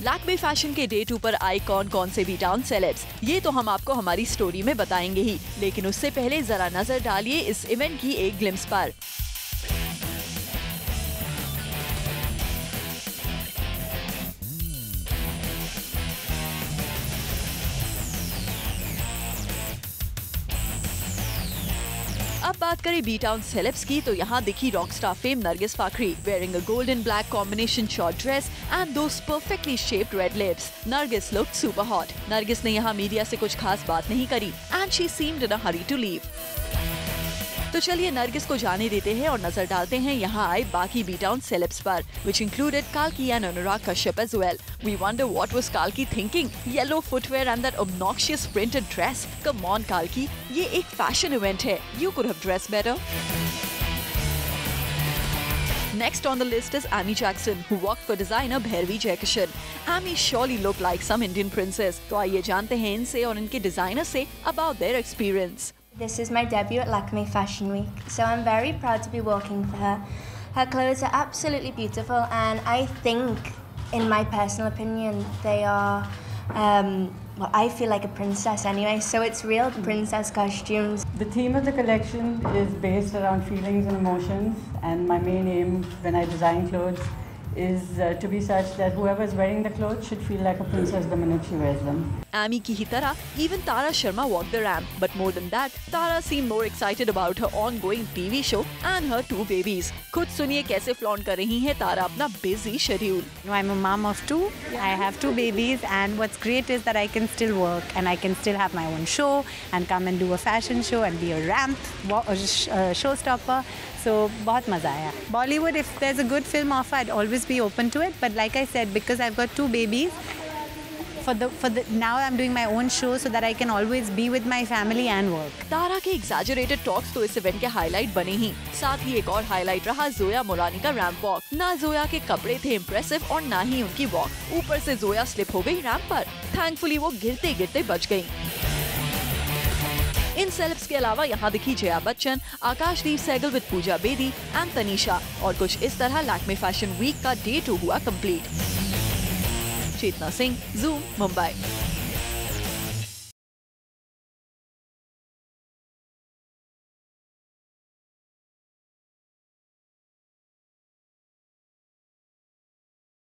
Lakme fashion के day 2 पर आए कौन कौन से बी टाउन सेलेब्स, ये तो हम आपको हमारी स्टोरी में बताएंगे ही, लेकिन उससे पहले जरा नजर डालिए इस इवेंट की एक ग्लिम्स पर। अब बात करें बी टाउन सेलेब्स की, तो यहाँ दिखी Rockstar fame Nargis Fakhri wearing a golden black combination short dress and those perfectly shaped red lips. Nargis looked super hot. Nargis ने यहाँ मीडिया से कुछ खास बात नहीं करी and she seemed in a hurry to leave. तो चलिए नरगिस को जाने देते हैं और नजर डालते हैं यहाँ आए बाकी बी टाउन सेलेब्स पर, which included Kalki and Anurag Kashyap as well. We wonder what was Kalki thinking? Yellow footwear and that obnoxious printed dress. Come on Kalki, ये एक fashion event है. You could have dressed better. Next on the list is Amy Jackson, who worked for designer Bhairavi Jayakishan. Amy surely looked like some Indian princess. तो आइए जानते हैं इनसे और इनके डिजाइनर से about their experience. This is my debut at Lakme Fashion Week, so I'm very proud to be working for her. Her clothes are absolutely beautiful, and I think, in my personal opinion, they are, well, I feel like a princess anyway, so it's real princess costumes. The theme of the collection is based around feelings and emotions, and my main aim when I design clothes is to be such that whoever is wearing the clothes should feel like a princess the minute she wears them. Amy की ही तरह even Tara Sharma walked the ramp, but more than that, Tara seemed more excited about her ongoing TV show and her 2 babies. खुद सुनिए कैसे flaunt कर रही हैं तारा अपना busy schedule. I'm a mom of 2. I have 2 babies, and what's great is that I can still work and I can still have my own show and come and do a fashion show and be a ramp showstopper. So बहुत मजा आया. Bollywood, if there's a good film offer, I'd always be open to it. But like I said, because I've got 2 babies, for the now I'm doing my own show so that I can always be with my family and work. तारा के exaggerated talks तो इस event के highlight बने ही. साथ ही एक और highlight रहा जोया मोरानी का रैंप वॉक. ना जोया के कपड़े थे इम्प्रेसिव और ना ही उनकी वॉक. ऊपर से जोया स्लिप हो गई रैंप पर. थैंकफुली वो गिरते गिरते बच गई. इन सेलेब्स के अलावा यहाँ दिखी जया बच्चन, आकाशदीप सहगल विद पूजा बेदी एंड तनीषा, और कुछ इस तरह लैक्मे फैशन वीक का डे 2 हुआ कंप्लीट. चेतना सिंह, ज़ूम, मुंबई.